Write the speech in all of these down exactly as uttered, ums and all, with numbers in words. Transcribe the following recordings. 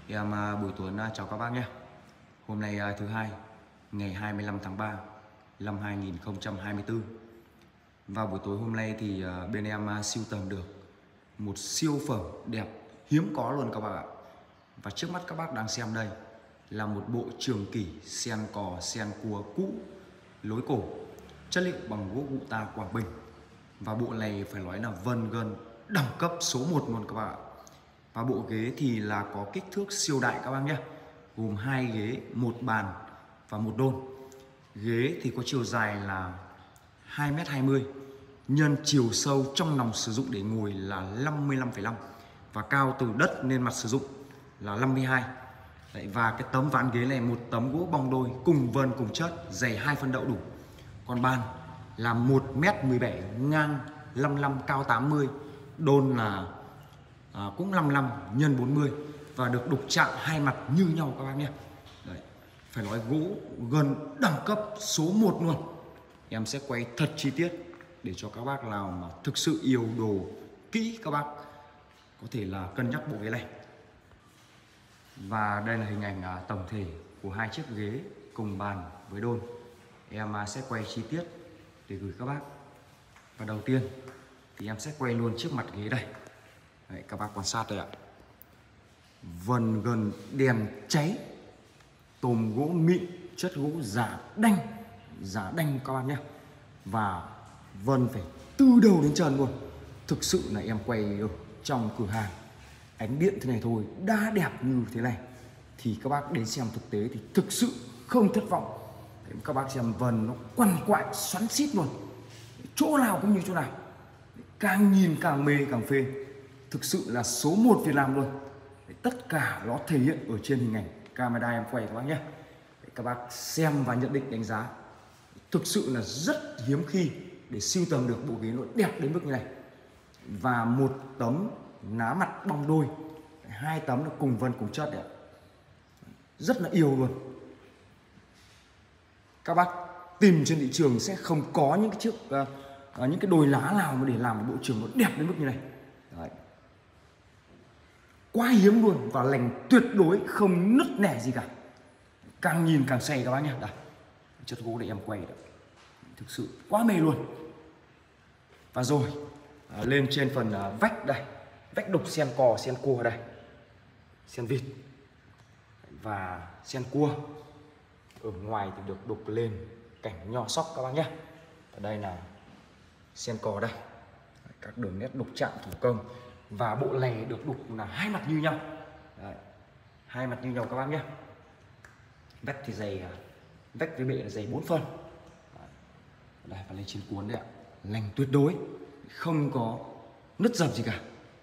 Em à, Bùi Tuấn à, chào các bác nhé. Hôm nay à, thứ hai, ngày hai mươi lăm tháng ba năm hai nghìn không trăm hai mươi tư. Vào buổi tối hôm nay thì à, bên em à, sưu tầm được một siêu phẩm đẹp hiếm có luôn các bác ạ. Và trước mắt các bác đang xem đây là một bộ trường kỷ sen cò sen cua cũ lối cổ, chất liệu bằng gỗ gụ ta Quảng Bình. Và bộ này phải nói là vân gân đẳng cấp số một luôn các bạn ạ. Và bộ ghế thì là có kích thước siêu đại các bác nhé, gồm hai ghế, một bàn và một đôn. Ghế thì có chiều dài là hai mét hai mươi, nhân chiều sâu trong lòng sử dụng để ngồi là năm mươi lăm phẩy năm, và cao từ đất lên mặt sử dụng là năm mươi hai. Đấy, và cái tấm ván ghế này một tấm gỗ bong đôi cùng vân cùng chất, dày hai phân đậu đủ. Còn bàn là một mét mười bảy, ngang năm mươi lăm, cao tám mươi, đôn là à, cũng năm mươi lăm nhân bốn mươi, và được đục chạm hai mặt như nhau các bác nhé. Đấy, phải nói gỗ gần đẳng cấp số một luôn. Em sẽ quay thật chi tiết để cho các bác nào mà thực sự yêu đồ kỹ các bác có thể là cân nhắc bộ ghế này. Và đây là hình ảnh à, tổng thể của hai chiếc ghế cùng bàn với đôn. Em à, sẽ quay chi tiết để gửi các bác. Và đầu tiên thì em sẽ quay luôn trước mặt ghế đây. Đấy, các bác quan sát đây ạ. Vân gần đèn cháy, tôm gỗ mịn, chất gỗ giả đanh, giả đanh các bác nhé. Và vân phải từ đầu đến chân luôn. Thực sự là em quay ở trong cửa hàng, ánh điện thế này thôi đã đẹp như thế này thì các bác đến xem thực tế thì thực sự không thất vọng. Đấy, các bác xem vân nó quằn quại xoắn xít luôn, chỗ nào cũng như chỗ nào, càng nhìn càng mê càng phê. Thực sự là số một Việt Nam luôn. Đấy, tất cả nó thể hiện ở trên hình ảnh camera em quay các bác nhé. Đấy, các bác xem và nhận định đánh giá. Thực sự là rất hiếm khi để sưu tầm được bộ ghế nó đẹp đến mức như này. Và một tấm ná mặt bong đôi, hai tấm là cùng vân cùng chất đấy, rất là yêu luôn. Các bác tìm trên thị trường sẽ không có những cái chiếc uh, uh, những cái đồi lá nào mà để làm một bộ trường nó đẹp đến mức như này. Đấy, quá hiếm luôn, và lành tuyệt đối không nứt nẻ gì cả, càng nhìn càng say các bác nhé. Đây, chất gỗ để em quay đấy, thực sự quá mê luôn. Và rồi à, lên trên phần à, vách đây, vách đục sen cò sen cua đây, sen vịt và sen cua. Ở ngoài thì được đục lên cảnh nho sóc các bác nhé. Ở đây là sen cò đây, các đường nét đục chạm thủ công. Và bộ này được đục là hai mặt như nhau. Đấy, hai mặt như nhau các bác nhé. Vách thì dày, vách với bệ là dày bốn phân. Đây, và lên trên cuốn đấy ạ, lành tuyệt đối, không có nứt dập gì cả.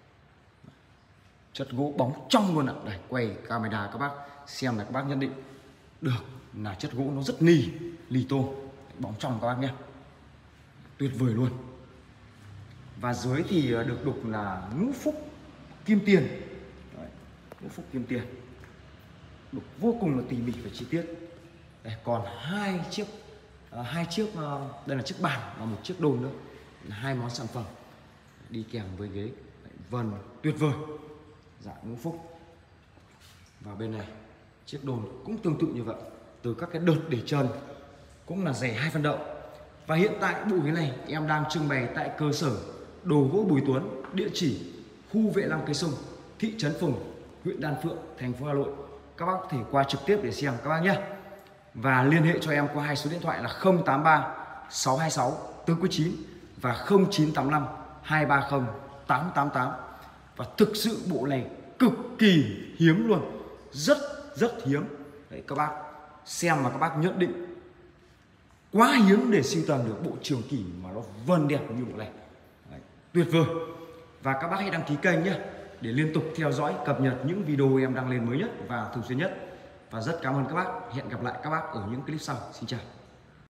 Chất gỗ bóng trong luôn ạ. Đây, quay camera các bác xem là các bác nhận định được là chất gỗ nó rất nì, lì tô, bóng trong các bác nhé, tuyệt vời luôn. Và dưới thì được đục là ngũ phúc kim tiền. Đấy, ngũ phúc kim tiền đục vô cùng là tỉ mỉ và chi tiết. Đây, còn hai chiếc uh, hai chiếc uh, đây là chiếc bàn và một chiếc đôn nữa, là hai món sản phẩm đi kèm với ghế. Đấy, vân tuyệt vời, dạng ngũ phúc. Và bên này chiếc đôn cũng tương tự như vậy, từ các cái đợt để chân cũng là dày hai phân đậu. Và hiện tại bộ ghế này em đang trưng bày tại cơ sở đồ gỗ Bùi Tuấn, địa chỉ khu Vệ Lăng Cây Sung, thị trấn Phùng, huyện Đan Phượng, thành phố Hà Nội. Các bác có thể qua trực tiếp để xem các bác nhé. Và liên hệ cho em qua hai số điện thoại là không tám ba sáu hai sáu bốn chín và không chín tám năm hai ba không tám tám tám. Và thực sự bộ này cực kỳ hiếm luôn, rất rất hiếm. Đấy, các bác xem mà các bác nhận định quá hiếm để sưu tầm được bộ trường kỷ mà nó vân đẹp như bộ này. Đấy, tuyệt vời. Và các bác hãy đăng ký kênh nhé, để liên tục theo dõi cập nhật những video em đăng lên mới nhất và thường xuyên nhất. Và rất cảm ơn các bác. Hẹn gặp lại các bác ở những clip sau. Xin chào.